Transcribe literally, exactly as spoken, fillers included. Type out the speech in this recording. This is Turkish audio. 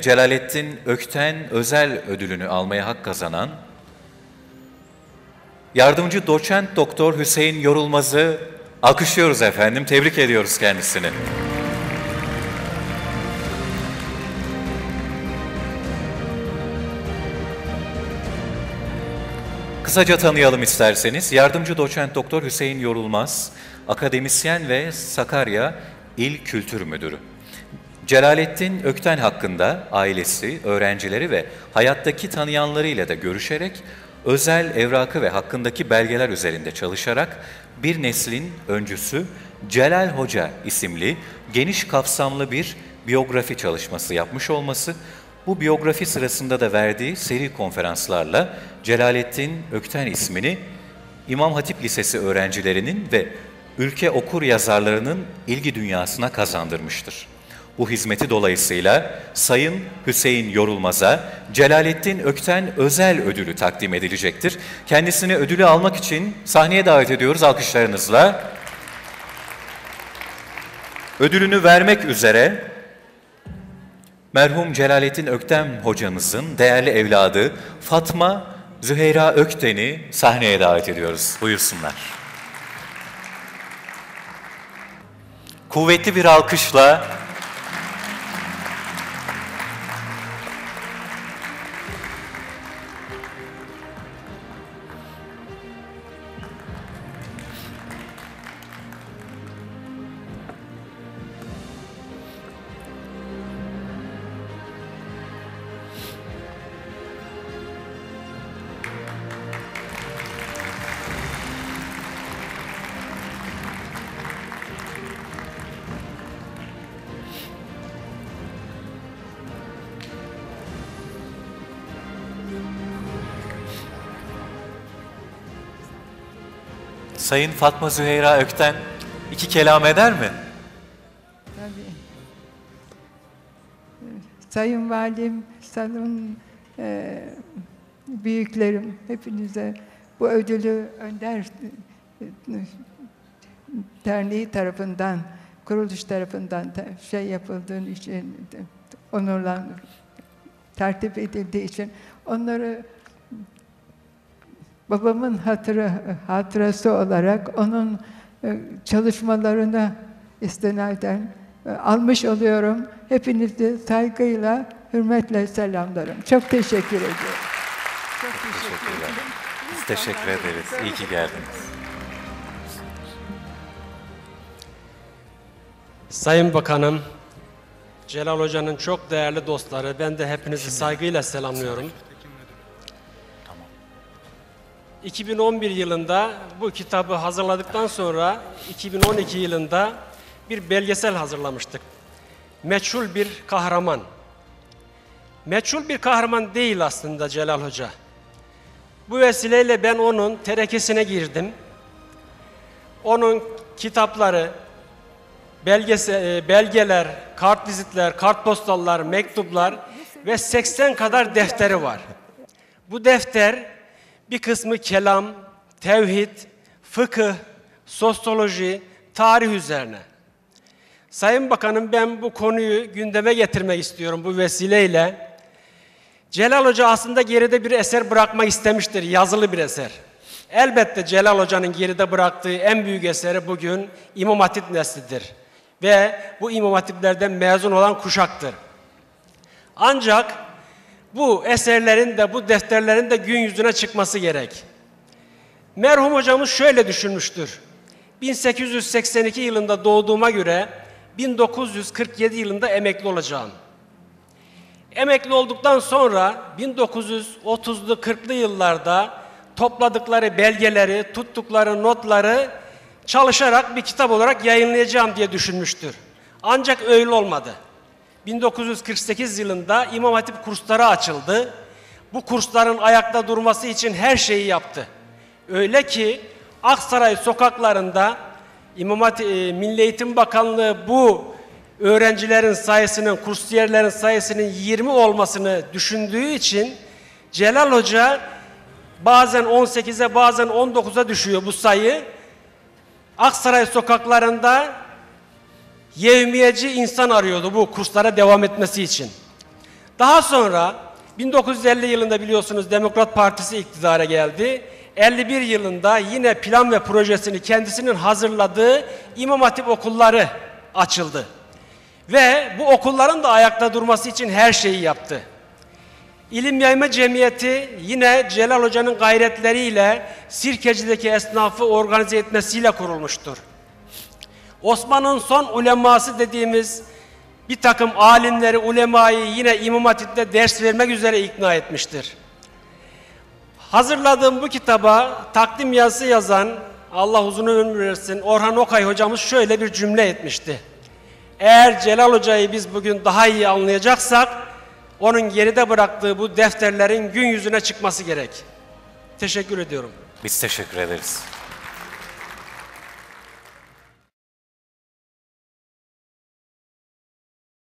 Celalettin Ökten özel ödülünü almaya hak kazanan yardımcı doçent doktor Hüseyin Yorulmaz'ı alkışlıyoruz efendim. Tebrik ediyoruz kendisini. Kısaca tanıyalım isterseniz. Yardımcı doçent doktor Hüseyin Yorulmaz, akademisyen ve Sakarya İl Kültür Müdürü. Celalettin Ökten hakkında ailesi, öğrencileri ve hayattaki tanıyanlarıyla da görüşerek özel evrakı ve hakkındaki belgeler üzerinde çalışarak bir neslin öncüsü Celal Hoca isimli geniş kapsamlı bir biyografi çalışması yapmış olması, bu biyografi sırasında da verdiği seri konferanslarla Celalettin Ökten ismini İmam Hatip Lisesi öğrencilerinin ve ülke okur yazarlarının ilgi dünyasına kazandırmıştır. Bu hizmeti dolayısıyla Sayın Hüseyin Yorulmaz'a Celalettin Ökten özel ödülü takdim edilecektir. Kendisini ödülü almak için sahneye davet ediyoruz alkışlarınızla. Ödülünü vermek üzere merhum Celalettin Ökten hocamızın değerli evladı Fatma Züheyra Ökten'i sahneye davet ediyoruz. Buyursunlar. Kuvvetli bir alkışla Sayın Fatma Züheyra Ökten iki kelam eder mi? Tabii. Sayın Valim, sayın e, büyüklerim, hepinize bu ödülü Önder Derneği tarafından, kuruluş tarafından şey yapıldığın için, onurlan tertip edildiği için onları babamın hatırı, hatırası olarak onun çalışmalarına istinaden almış oluyorum. Hepinizi saygıyla, hürmetle selamlarım. Çok teşekkür ediyorum. Çok teşekkür ederim. Biz teşekkür ederiz. İyi ki geldiniz. Sayın Bakanım, Celal Hoca'nın çok değerli dostları, ben de hepinizi saygıyla selamlıyorum. iki bin on bir yılında bu kitabı hazırladıktan sonra iki bin on iki yılında bir belgesel hazırlamıştık. Meçhul bir kahraman. Meçhul bir kahraman değil aslında Celal Hoca. Bu vesileyle ben onun terekesine girdim. Onun kitapları, belgese, belgeler, kartvizitler, kartpostallar, mektuplar ve seksen kadar defteri var. Bu defter bir kısmı kelam, tevhid, fıkıh, sosyoloji, tarih üzerine. Sayın Bakanım, ben bu konuyu gündeme getirmek istiyorum bu vesileyle. Celal Hoca aslında geride bir eser bırakmak istemiştir, yazılı bir eser. Elbette Celal Hoca'nın geride bıraktığı en büyük eseri bugün İmam Hatip neslidir. Ve bu İmam Hatiplerden mezun olan kuşaktır. Ancak bu eserlerin de, bu defterlerin de gün yüzüne çıkması gerek. Merhum hocamız şöyle düşünmüştür. bin sekiz yüz seksen iki yılında doğduğuma göre bin dokuz yüz kırk yedi yılında emekli olacağım. Emekli olduktan sonra bin dokuz yüz otuzlu kırklı yıllarda topladıkları belgeleri, tuttukları notları çalışarak bir kitap olarak yayınlayacağım diye düşünmüştür. Ancak öyle olmadı. bin dokuz yüz kırk sekiz yılında İmam Hatip kursları açıldı. Bu kursların ayakta durması için her şeyi yaptı. Öyle ki Aksaray sokaklarında İmam Hatip, Milli Eğitim Bakanlığı bu öğrencilerin sayısının, kursiyerlerin sayısının yirmi olmasını düşündüğü için Celal Hoca bazen on sekize bazen on dokuza düşüyor bu sayı. Aksaray sokaklarında yevmiyeci insan arıyordu bu kurslara devam etmesi için. Daha sonra bin dokuz yüz elli yılında biliyorsunuz Demokrat Partisi iktidara geldi. elli bir yılında yine plan ve projesini kendisinin hazırladığı İmam Hatip okulları açıldı. Ve bu okulların da ayakta durması için her şeyi yaptı. İlim Yayma Cemiyeti yine Celal Hoca'nın gayretleriyle Sirkeci'deki esnafı organize etmesiyle kurulmuştur. Osman'ın son uleması dediğimiz bir takım alimleri, ulemayı yine İmam Hatip'te ders vermek üzere ikna etmiştir. Hazırladığım bu kitaba takdim yazısı yazan, Allah uzun ömür versin, Orhan Okay hocamız şöyle bir cümle etmişti. Eğer Celal Hoca'yı biz bugün daha iyi anlayacaksak, onun geride bıraktığı bu defterlerin gün yüzüne çıkması gerek. Teşekkür ediyorum. Biz teşekkür ederiz.